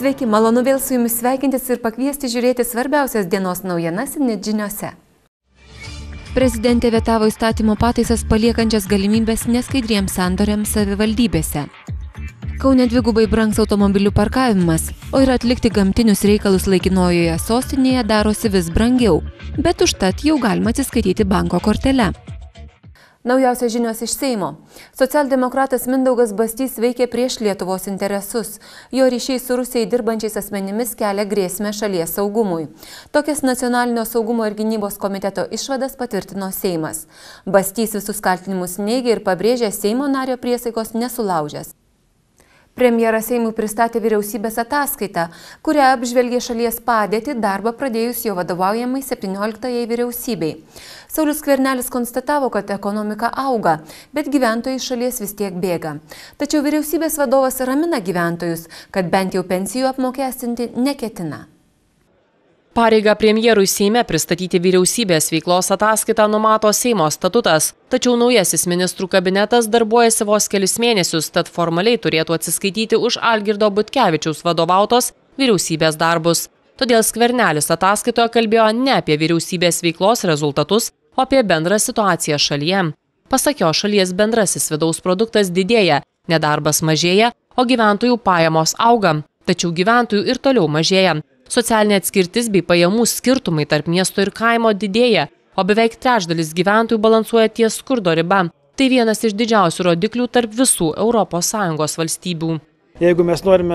Sveiki, malonu vėl su jumis sveikintis ir pakviesti žiūrėti svarbiausias dienos naujienas net žiniose. Prezidentė vetavo įstatymo pataisas paliekančias galimybės neskaidriems sandoriams savivaldybėse. Kaune dvigubai brangs automobilių parkavimas, o ir atlikti gamtinius reikalus laikinojoje sostinėje darosi vis brangiau, bet užtat jau galima atsiskaityti banko kortele. Naujausios žinios iš Seimo. Socialdemokratas Mindaugas Bastys veikia prieš Lietuvos interesus. Jo ryšiai su Rusijai dirbančiais asmenimis kelia grėsmę šalies saugumui. Tokias Nacionalinio saugumo ir gynybos komiteto išvadas patvirtino Seimas. Bastys visus kaltinimus neigia ir pabrėžė Seimo nario priesaikos nesulaužęs. Premjeras Seimui pristatė vyriausybės ataskaitą, kuria apžvelgė šalies padėtį darbą pradėjus jo vadovaujamai 17-ąjai vyriausybei. Saulius Skvernelis konstatavo, kad ekonomika auga, bet gyventojai šalies vis tiek bėga. Tačiau vyriausybės vadovas ramina gyventojus, kad bent jau pensijų apmokestinti neketina. Pareigą premjerui Seime pristatyti vyriausybės veiklos ataskaitą numato Seimo statutas, tačiau naujasis ministrų kabinetas darbuojasi vos kelis mėnesius, tad formaliai turėtų atsiskaityti už Algirdo Butkevičiaus vadovautos vyriausybės darbus. Todėl Skvernelis ataskaitoje kalbėjo ne apie vyriausybės veiklos rezultatus, o apie bendrą situaciją šalyje. Pasak jo, šalies bendrasis vidaus produktas didėja, nedarbas mažėja, o gyventojų pajamos auga, tačiau gyventojų ir toliau mažėja. Socialinė atskirtis bei pajamų skirtumai tarp miesto ir kaimo didėja, o beveik trečdalis gyventojų balansuoja ties skurdo riba. Tai vienas iš didžiausių rodiklių tarp visų ES valstybių. Jeigu mes norime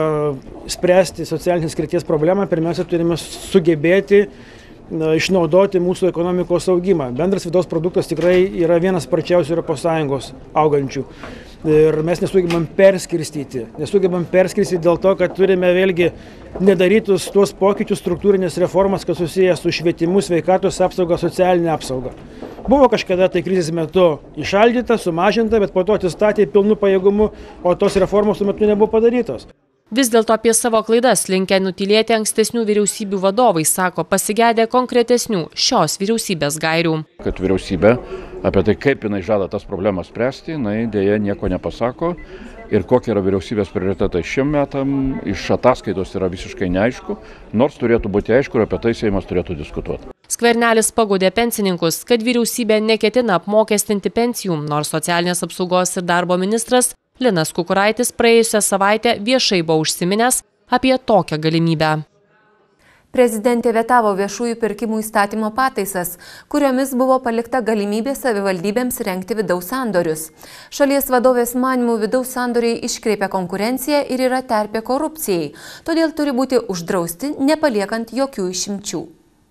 spręsti socialinės atskirties problemą, pirmiausia, turime sugebėti išnaudoti mūsų ekonomikos augimą. Bendras vidaus produktas tikrai yra vienas sparčiausių ES augančių. Ir mes nesugebam perskirstyti. Nesugebam perskirstyti dėl to, kad turime vėlgi nedarytus tuos pokyčius, struktūrinės reformas, kas susijęs su švietimu, sveikatos apsauga, socialinė apsauga. Buvo kažkada tai krizės metu įšaldyta, sumažinta, bet po to atsistatė pilnu pajėgumu, o tos reformos tuo metu nebuvo padarytos. Vis dėlto apie savo klaidas linkę nutylėti ankstesnių vyriausybių vadovai, sako, pasigedę konkretesnių šios vyriausybės gairių. Kad vyriausybė apie tai, kaip jinai žada tas problemas spręsti, jinai dėja nieko nepasako ir kokie yra vyriausybės prioritetai šiem metam, iš ataskaitos yra visiškai neaišku, nors turėtų būti aišku ir apie tai Seimas turėtų diskutuoti. Skvernelis pagodė pensininkus, kad vyriausybė neketina apmokestinti pensijų, nors socialinės apsaugos ir darbo ministras Linas Kukuraitis praėjusią savaitę viešai buvo užsiminęs apie tokią galimybę. Prezidentė vetavo viešųjų pirkimų įstatymo pataisas, kuriomis buvo palikta galimybė savivaldybėms rengti vidaus sandorius. Šalies vadovės manymų vidaus sandoriai iškreipia konkurenciją ir yra terpė korupcijai, todėl turi būti uždrausti, nepaliekant jokių išimčių.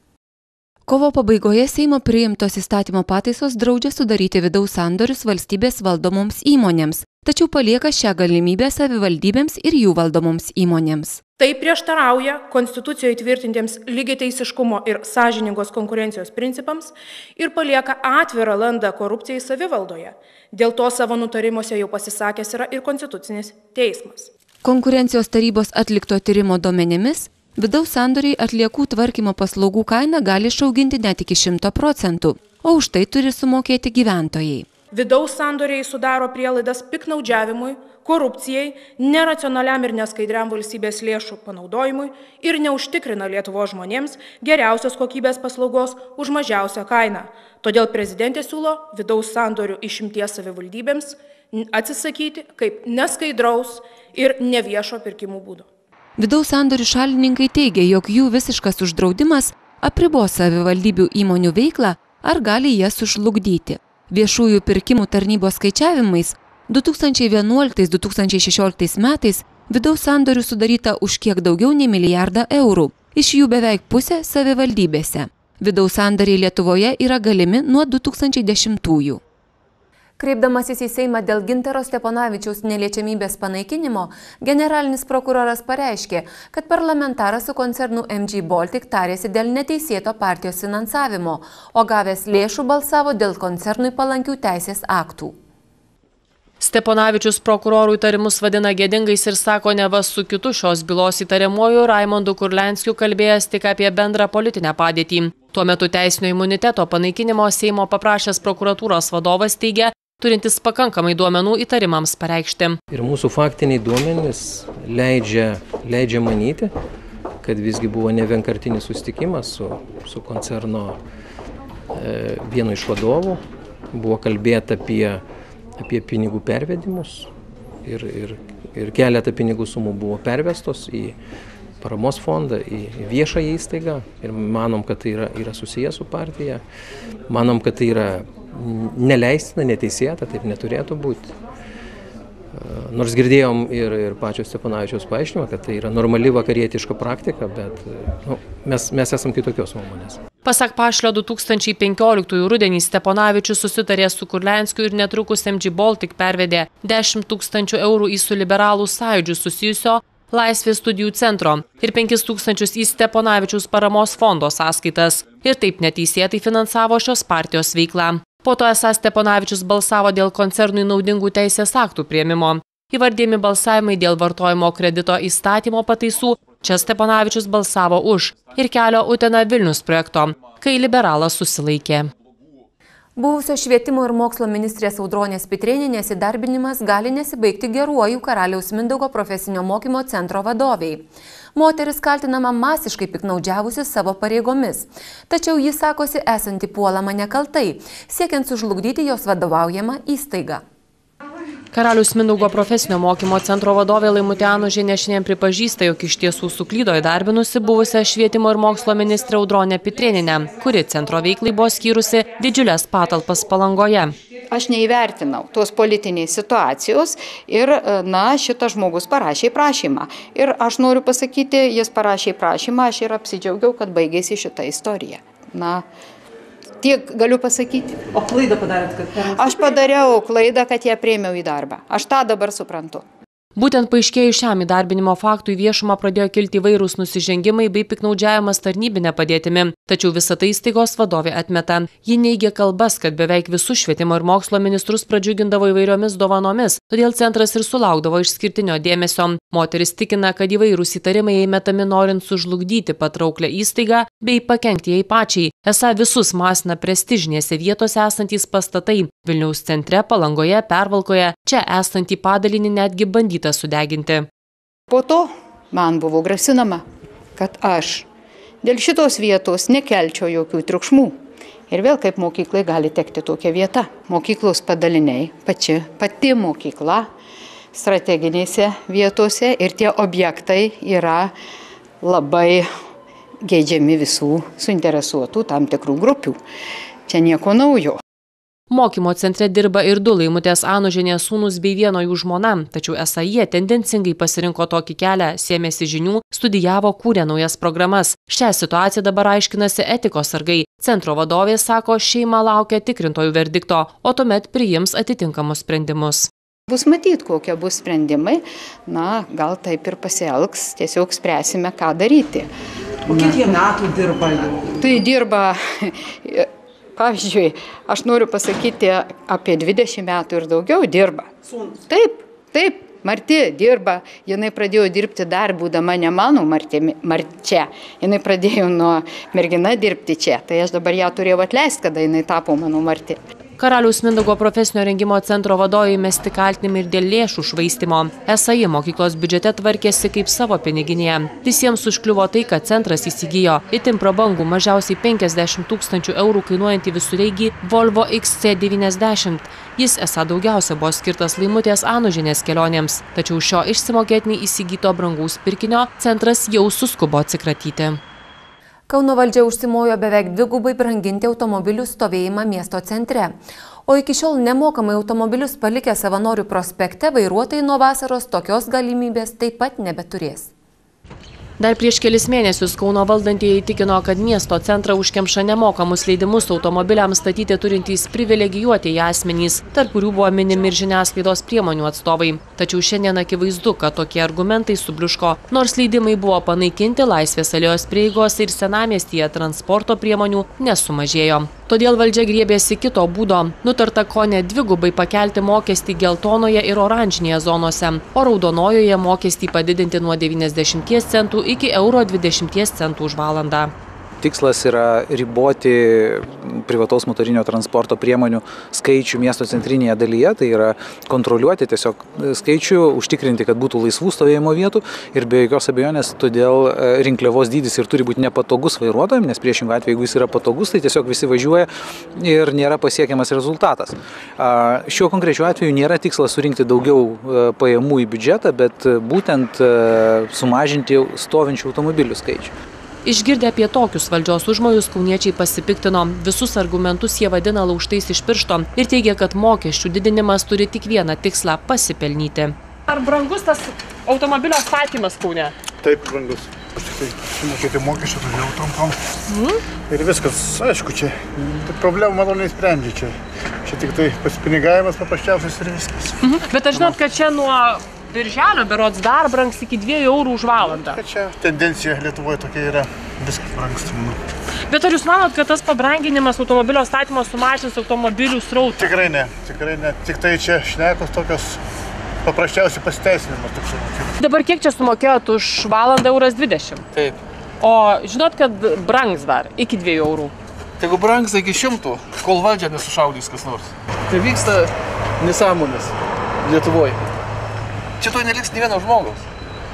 Kovo pabaigoje Seimo priimtos įstatymo pataisos draudžia sudaryti vidaus sandorius valstybės valdomoms įmonėms, tačiau palieka šią galimybę savivaldybėms ir jų valdomoms įmonėms. Tai prieštarauja Konstitucijoje įtvirtintiems lygiateisiškumo ir sąžiningos konkurencijos principams ir palieka atvirą landą korupcijai savivaldoje. Dėl to savo nutarimuose jau pasisakęs yra ir Konstitucinis teismas. Konkurencijos tarybos atlikto tyrimo duomenimis, vidaus sandoriai atliekų tvarkymo paslaugų kainą gali išauginti net iki 100%, o už tai turi sumokėti gyventojai. Vidaus sandoriai sudaro prielaidas piktnaudžiavimui, korupcijai, neracionaliam ir neskaidriam valstybės lėšų panaudojimui ir neužtikrina Lietuvos žmonėms geriausios kokybės paslaugos už mažiausią kainą. Todėl prezidentė siūlo vidaus sandorių išimties savivaldybėms atsisakyti kaip neskaidraus ir neviešo pirkimų būdo. Vidaus sandorių šalininkai teigia, jog jų visiškas uždraudimas apribos savivaldybių įmonių veiklą ar gali jas sužlugdyti. Viešųjų pirkimų tarnybos skaičiavimais 2011-2016 metais vidaus sandorių sudaryta už kiek daugiau nei milijardą eurų, iš jų beveik pusė savivaldybėse. Vidaus sandoriai Lietuvoje yra galimi nuo 2010-ųjų. Kreipdamasis į Seimą dėl Gintaro Steponavičiaus neliečiamybės panaikinimo, generalinis prokuroras pareiškė, kad parlamentaras su koncernu MG Baltic tarėsi dėl neteisėto partijos finansavimo, o gavęs lėšų balsavo dėl koncernui palankių teisės aktų. Steponavičius prokurorų įtarimus vadina gėdingais ir sako, neva su kitu šios bylos įtariamuoju Raimondu Kurlianskiu kalbėjęs tik apie bendrą politinę padėtį. Tuo metu teisinio imuniteto panaikinimo Seimo paprašęs prokuratūros vadovas teigia, turintis pakankamai duomenų įtarimams pareikšti. Ir mūsų faktiniai duomenys leidžia manyti, kad visgi buvo ne vienkartinis susitikimas su koncerno vienu iš vadovų. Buvo kalbėta apie pinigų pervedimus ir keletą pinigų sumų buvo pervestos į paramos fondą, į viešą įstaigą ir manom, kad tai yra susijęs su partija. Manom, kad tai yra neleistina, neteisėta, taip neturėtų būti. Nors girdėjom ir pačio Steponavičiaus paaiškinimą, kad tai yra normali vakarietiška praktika, bet mes esam kitokios nuomonės. Pasak Pašlio 2015 rudenį Steponavičius susitarė su Kurlianskiu ir netrukus MG Baltic pervedė 10 000 eurų į su liberalų sąjūdžiu susijusio Laisvės studijų centro ir 5 000 į Steponavičiaus paramos fondo sąskaitas ir taip neteisėtai finansavo šios partijos veiklą. Po to esą Steponavičius balsavo dėl koncernui naudingų teisės aktų priėmimo. Įvardėjami balsavimai dėl vartojimo kredito įstatymo pataisų, čia Steponavičius balsavo už ir kelio Utena-Vilnius projekto, kai liberalas susilaikė. Buvusio švietimo ir mokslo ministrės Audronės Pitrėnienės įdarbinimas gali nesibaigti geruoju Karaliaus Mindaugo profesinio mokymo centro vadoviai. Moteris kaltinama masiškai piknaudžiavusi savo pareigomis, tačiau ji sakosi esanti puolama nekaltai, siekiant sužlugdyti jos vadovaujamą įstaigą. Karaliaus Mindaugo profesinio mokymo centro vadovė Laimutė Anužienė šiandien pripažįsta, jog iš tiesų suklydo įdarbinusi buvusią švietimo ir mokslo ministrę Audronę Pitrėnienę, kuri centro veiklai buvo skyrusi didžiulės patalpas Palangoje. Aš neįvertinau tos politinės situacijos ir, šitas žmogus parašė prašymą. Ir aš noriu pasakyti, jis parašė prašymą, aš ir apsidžiaugiau, kad baigėsi šitą istoriją. Tiek galiu pasakyti. O klaidą padarėt, kad... Aš padariau klaidą, kad ją priėmiau į darbą. Aš tą dabar suprantu. Būtent paaiškėjus šiam įdarbinimo faktui viešumą pradėjo kilti įvairūs nusižengimai bei piknaudžiavimas tarnybinė padėtimi, tačiau visą tai įstaigos vadovė atmeta. Ji neigia kalbas, kad beveik visus švietimo ir mokslo ministrus pradžiugindavo įvairiomis dovanomis, todėl centras ir sulaukdavo išskirtinio dėmesio. Moteris tikina, kad įvairūs įtarimai jai metami norint sužlugdyti patrauklę įstaigą bei pakenkti jai pačiai. Esą visus masina prestižinėse vietose esantys pastatai – Vilniaus centre, Palangoje, Pervalkoje, čia esantį padalinį netgi bandyta sudeginti. Po to man buvo grasinama, kad aš dėl šitos vietos nekelčiau jokių triukšmų. Ir vėl kaip mokyklai gali tekti tokia vieta. Mokyklos padaliniai, pati mokykla strateginėse vietose ir tie objektai yra labai geidžiami visų suinteresuotų tam tikrų grupių. Čia nieko naujo. Mokymo centre dirba ir 2 Laimutės Anužienės sūnus bei vieno jų žmona, tačiau esą jie tendencingai pasirinko tokį kelią, sėmėsi žinių, studijavo, kūrė naujas programas. Šią situaciją dabar aiškinasi etikos sargai. Centro vadovė sako, šeima laukia tikrintojų verdikto, o tuomet priims atitinkamus sprendimus. Bus matyt, kokie bus sprendimai, gal taip ir pasielgs, tiesiog spręsime, ką daryti. O kiek jie metų dirba jau? Tai dirba... Pavyzdžiui, aš noriu pasakyti, apie 20 metų ir daugiau dirba. Taip, Marti dirba. Jinai pradėjo dirbti dar būdama ne mano Marčia. Jinai pradėjo nuo mergina dirbti čia. Tai aš dabar ją turėjau atleisti, kada jinai tapo mano Marti. Karaliaus Mindaugo profesinio rengimo centro vadovai mesti kaltinimai ir dėl lėšų švaistymo. Esą ji mokyklos biudžete tvarkėsi kaip savo piniginėje. Visiems užkliuvo tai, kad centras įsigijo itin prabangų mažiausiai 50 000 eurų kainuojantį visureigį Volvo XC90. Jis esą daugiausia buvo skirtas Laimutės Anužienės kelionėms. Tačiau šio išsimokėtinai įsigyto brangaus pirkinio centras jau suskubo atsikratyti. Kauno valdžia užsimojo beveik 2 branginti automobilių stovėjimą miesto centre. O iki šiol nemokamai automobilius palikę Savanorių prospekte vairuotojai nuo vasaros tokios galimybės taip pat nebeturės. Dar prieš kelis mėnesius Kauno valdantieji tikino, kad miesto centrą užkemša nemokamus leidimus automobiliams statyti turintys privilegijuotieji asmenys, tarp kurių buvo minimi ir žiniasklaidos priemonių atstovai. Tačiau šiandien akivaizdu, kad tokie argumentai subliuško. Nors leidimai buvo panaikinti, Laisvės alėjos prieigos ir senamiestyje transporto priemonių nesumažėjo. Todėl valdžia griebėsi kito būdo. Nutarta kone 2 pakelti mokestį geltonoje ir oranžinėje zonose, o raudonojoje mokestį padidinti nuo 90 centų iki €20 už valandą. tikslas yra riboti privataus motorinio transporto priemonių skaičių miesto centrinėje dalyje, tai yra kontroliuoti tiesiog skaičių, užtikrinti, kad būtų laisvų stovėjimo vietų ir be jokios abejonės todėl rinkliavos dydis ir turi būti nepatogus vairuotojams, nes priešingų atveju, jeigu jis yra patogus, tai tiesiog visi važiuoja ir nėra pasiekiamas rezultatas. Šiuo konkrečiu atveju nėra tikslas surinkti daugiau pajamų į biudžetą, bet būtent sumažinti stovinčių automobilių skaičių. Išgirdę apie tokius valdžios užmojus, kauniečiai pasipiktino. Visus argumentus jie vadina laužtais iš piršto ir teigia, kad mokesčių didinimas turi tik vieną tikslą – pasipelnyti. Ar brangus tas automobilio statymas Kaune? Taip, brangus. Aš tik tai sumokėti mokesčių, todėl trumpam. Ir viskas, aišku, čia problemų manau neįsprendžia čia. Čia tik tai pasipinigavimas paprasčiausias ir viskas. Bet aš žinot, kad čia nuo birželio berods dar brangs iki 2 eurų už valandą. Čia tendencija Lietuvoje tokia yra, viskas brangsta, manau. Bet ar jūs manot, kad tas pabranginimas automobilio statymo sumažins automobilių srautą? Tikrai ne. Tik tai čia šnekos tokios paprasčiausiai pasiteisinimas toks. Dabar kiek čia sumokėjot už valandą 1,20 €? Taip. O žinot, kad brangs dar iki 2 eurų? Jeigu brangs iki 100, kol valdžia nesušaudys kas nors. Tai vyksta nesąmonės Lietuvoje. Čia to neliks nė vieno žmogaus.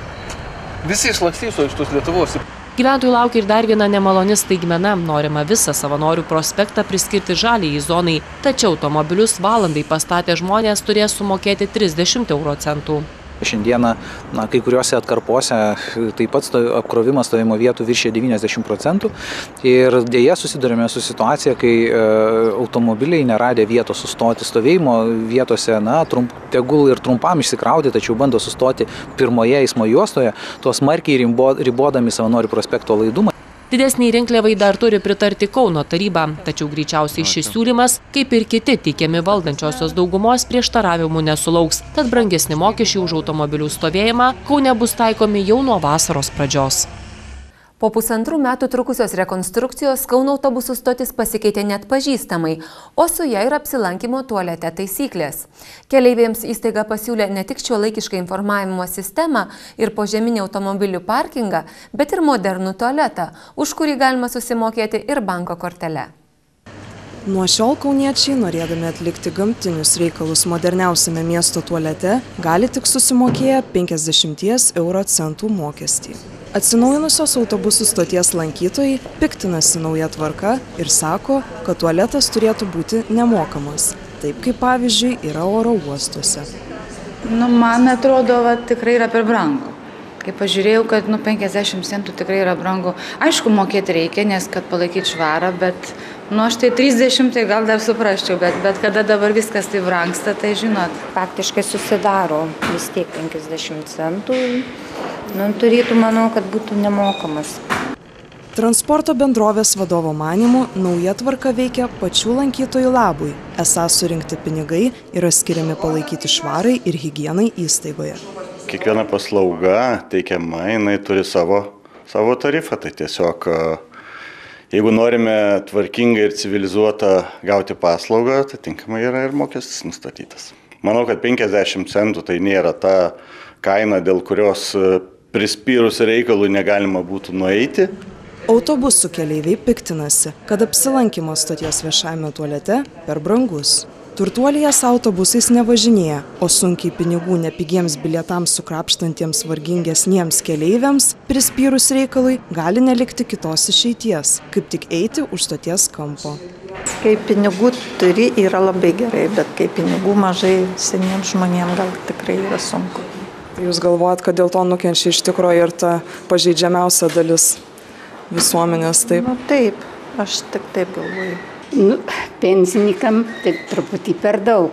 Visi išlakstys iš tos Lietuvos. Gyventojų laukia ir dar viena nemaloni staigmena. Norima visą Savanorių prospektą priskirti žaliajai zonai, tačiau automobilius valandai pastatę žmonės turės sumokėti 30 €. Šiandieną kai kuriuose atkarpose taip pat apkrovimas stovėjimo vietų viršė 90% ir dėja susidurime su situacija, kai automobiliai neradę vietos sustoti stovėjimo vietose, tegul ir trumpam išsikrauti, tačiau bando sustoti pirmoje eismo juostoje, tuos smarkiai ribodami Savanorių prospekto laidumą. Didesniai rinkliavai dar turi pritarti Kauno taryba, tačiau greičiausiai šis siūlymas, kaip ir kiti teikiami valdančiosios daugumos, prieštaravimų nesulauks, tad brangesni mokesčiai už automobilių stovėjimą Kaune bus taikomi jau nuo vasaros pradžios. Po 1,5 metų trukusios rekonstrukcijos Kauno autobusų stotis pasikeitė net pažįstamai, o su ja ir apsilankymo tualete taisyklės. Keleiviams įstaiga pasiūlė ne tik šiuolaikišką informavimo sistemą ir požeminį automobilių parkingą, bet ir modernų tualetą, už kurį galima susimokėti ir banko kortele. Nuo šiol kauniečiai, norėdami atlikti gamtinius reikalus moderniausiame miesto tualete, gali tik susimokėję 50 € mokestį. Atsinaujinusios autobusų stoties lankytojai piktinasi nauja tvarka ir sako, kad tualetas turėtų būti nemokamas, taip kaip pavyzdžiui yra oro uostuose. Man atrodo, tikrai yra per brangu. Kai pažiūrėjau, kad 50 centų tikrai yra brangu. Aišku, mokėti reikia, nes kad palaikyti švarą, bet aš tai 30 tai gal dar suprasčiau, bet kada dabar viskas tai brangsta, tai žinot. Faktiškai susidaro vis tiek 50 centų. Turėtų, manau, kad būtų nemokamas. Transporto bendrovės vadovo manymu, nauja tvarka veikia pačių lankytojų labui. Esą surinkti pinigai yra skiriami palaikyti švarai ir higienai įstaigoje. Kiekviena paslauga teikiama, jinai turi savo tarifą. Tai tiesiog, jeigu norime tvarkingai ir civilizuotą gauti paslaugą, tai tinkamai yra ir mokestis nustatytas. Manau, kad 50 centų tai nėra ta kaina, dėl kurios prispyrus reikalų negalima būtų nueiti. Autobusų keleiviai piktinasi, kad apsilankymas stoties viešajame tualete per brangus. Turtuolijas autobusais nevažinėja, o sunkiai pinigų nepigiems bilietams sukrapštantiems vargingesniems keleiviams prispyrus reikalui gali nelikti kitos išeities, kaip tik eiti už stoties kampo. Kai pinigų turi, yra labai gerai, bet kai pinigų mažai seniems žmonėms gal tikrai yra sunku. Jūs galvojat, kad dėl to nukenčia iš tikrųjų ir ta pažeidžiamiausia dalis visuomenės, taip? Taip, aš tik taip galvoju. Pensininkam tai truputį per daug.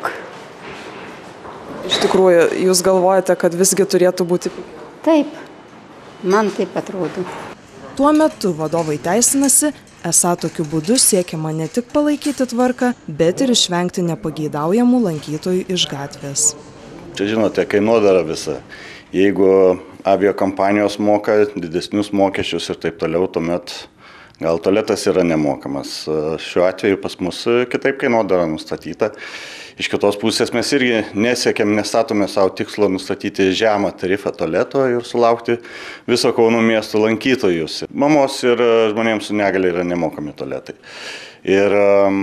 Iš tikrųjų, jūs galvojate, kad visgi turėtų būti? Taip, man taip atrodo. Tuo metu vadovai teisinasi, esą tokiu būdu siekiama ne tik palaikyti tvarką, bet ir išvengti nepageidaujamų lankytojų iš gatvės. Čia žinote, kainodara visa. Jeigu aviakompanijos moka didesnius mokesčius ir taip toliau, tuomet gal tualetas yra nemokamas. Šiuo atveju pas mus kitaip kainodara nustatyta iš kitos pusės mes irgi nestatome savo tikslo nustatyti žemą tarifą tualeto ir sulaukti viso Kauno miesto lankytojus. Mamos ir žmonėms su negalia yra nemokami tualetai. Ir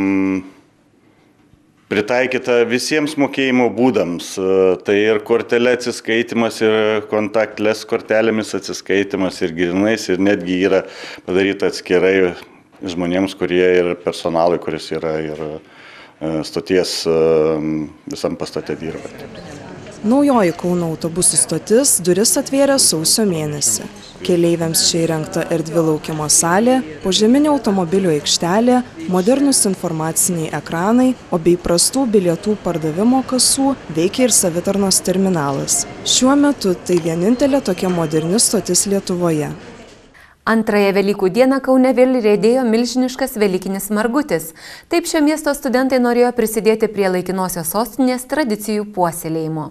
pritaikyta visiems mokėjimo būdams. Tai ir kortelė atsiskaitimas, ir kontaktlės kortelėmis atsiskaitimas, ir grinais, ir netgi yra padaryta atskirai žmonėms, kurie ir personalui, kuris yra ir stoties visam pastate dirba. Naujoji Kauno autobusų stotis duris atvėrė sausio mėnesį. Keleiviams čia įrengta erdvi laukimo salė, požeminė automobilių aikštelė, modernus informaciniai ekranai, o bei prastų bilietų pardavimo kasų veikia ir savitarnos terminalas. Šiuo metu tai vienintelė tokia moderni stotis Lietuvoje. Antrąją Velykų dieną Kaune vėl riedėjo milžiniškas velykinis margutis. Taip šio miesto studentai norėjo prisidėti prie laikinosios sostinės tradicijų puoselėjimo.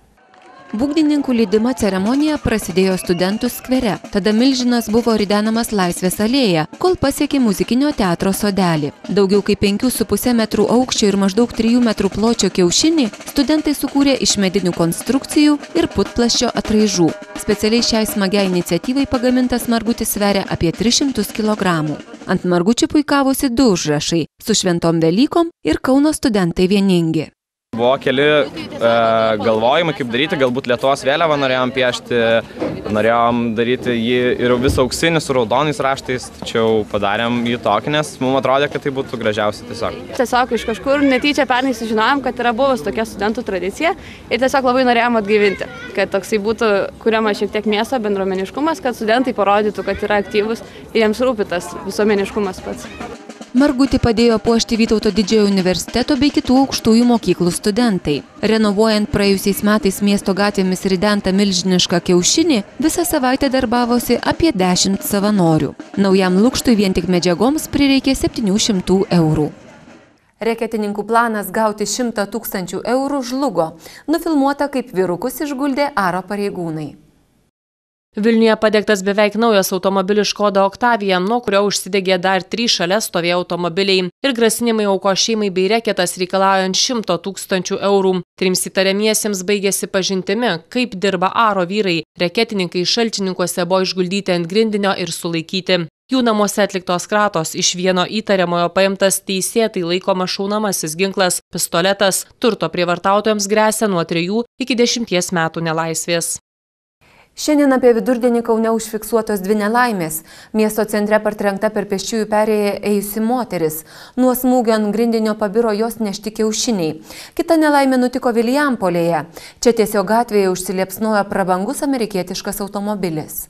Būgnininkų leidimo ceremonija prasidėjo studentų skvere. Tada milžinas buvo ridenamas Laisvės alėja, kol pasiekė muzikinio teatro sodelį. Daugiau kaip 5,5 metrų aukščio ir maždaug 3 metrų pločio kiaušinį studentai sukūrė iš medinių konstrukcijų ir putplasčio atraižų. Specialiai šiai smagiai iniciatyvai pagamintas margutis sveria apie 300 kg. Ant margučių puikavosi 2 užrašai – su šventom Velykom ir Kauno studentai vieningi. Buvo keli galvojimai, kaip daryti, galbūt Lietuvos vėliavą norėjom piešti, norėjom daryti jį ir visą auksinį su raudonais raštais, tačiau padarėm jį tokį, nes mums atrodė, kad tai būtų gražiausia tiesiog. Tiesiog iš kažkur netyčia pernai sužinojom, kad yra buvus tokia studentų tradicija ir tiesiog labai norėjom atgaivinti, kad toksai būtų kuriama šiek tiek miesto bendruomeniškumas, kad studentai parodytų, kad yra aktyvus ir jiems rūpi tas visuomeniškumas pats. Margutį padėjo puošti Vytauto didžiojo universiteto bei kitų aukštųjų mokyklų studentai. Renovuojant praėjusiais metais miesto gatvėmis ridentą milžinišką kiaušinį, visą savaitę darbavosi apie 10 savanorių. Naujam lukštui vien tik medžiagoms prireikė 700 eurų. Reketininkų planas gauti 100 000 eurų žlugo. Nufilmuota, kaip vyrukus išguldė aro pareigūnai. Vilniuje padegtas beveik naujas automobilis Škoda Octavia, nuo kurio užsidegė dar 3 šalia stovėję automobiliai ir grasinimai aukos šeimai bei reketas reikalaujant 100 000 eurų. 3 įtariamiesiems baigėsi pažintimi, kaip dirba aro vyrai. Reketininkai Šalčininkuose buvo išguldyti ant grindinio ir sulaikyti. Jų namuose atliktos kratos, iš vieno įtariamojo paimtas teisėtai laikomas šaunamasis ginklas, pistoletas, turto prievartautojams gresia nuo 3 iki 10 metų nelaisvės. Šiandien apie vidurdienį Kaune užfiksuotos 2 nelaimės. Miesto centre partrenkta per pėsčiųjų perėją ėjusi moteris. Nuo smūgio ant grindinio pabiro jos nešti kiaušiniai. Kita nelaimė nutiko Vilijampolėje. Čia tiesiog gatvėje užsiliepsnojo prabangus amerikietiškas automobilis.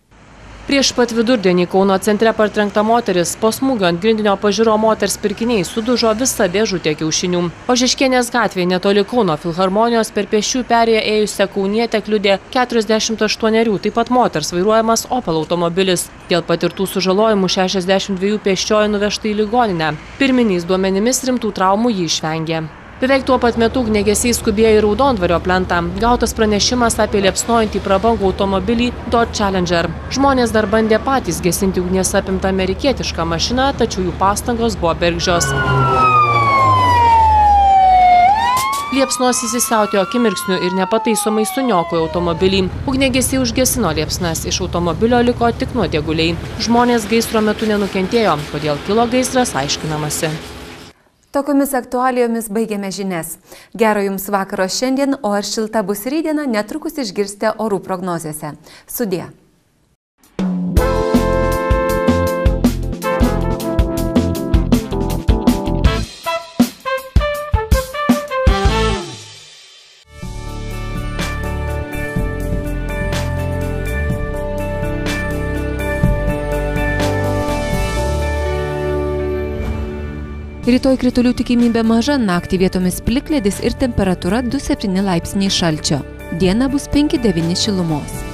Prieš pat vidurdienį Kauno centre partrenkta moteris, po smūgio ant grindinio pažiūro moters pirkiniai sudužo visą dėžutę kiaušinių. Ožiškienės gatvėje netoli Kauno filharmonijos per pėsčiųjų perėją ėjusią kaunietę kliudė 48, taip pat moters vairuojamas Opel automobilis. Dėl patirtų sužalojimų 62 pėsčioji nuvežta į ligoninę. Pirminiais duomenimis rimtų traumų ji išvengė. Beveik tuo pat metu ugniagesiai skubėjo į Raudondvario plentą. Gautas pranešimas apie liepsnojantį prabangų automobilį Dodge Challenger. Žmonės dar bandė patys gesinti ugnies apimtą amerikietišką mašiną, tačiau jų pastangos buvo bergždžios. Liepsnos įsisiautėjo akimirksniu ir nepataisomai suniokojo automobilį. Ugniagesiai užgesino liepsnas, iš automobilio liko tik nuodėguliai. Žmonės gaisro metu nenukentėjo, kodėl kilo gaisras aiškinamasi. Tokiomis aktualijomis baigėme žinias. Gero jums vakaro šiandien, o ar šilta bus rytdiena, netrukus išgirsite orų prognozėse. Sudie. Rytoj kritulių tikimybė maža, naktį vietomis plikledis ir temperatūra 2,7 laipsniai šalčio. Dieną bus 5,9 šilumos.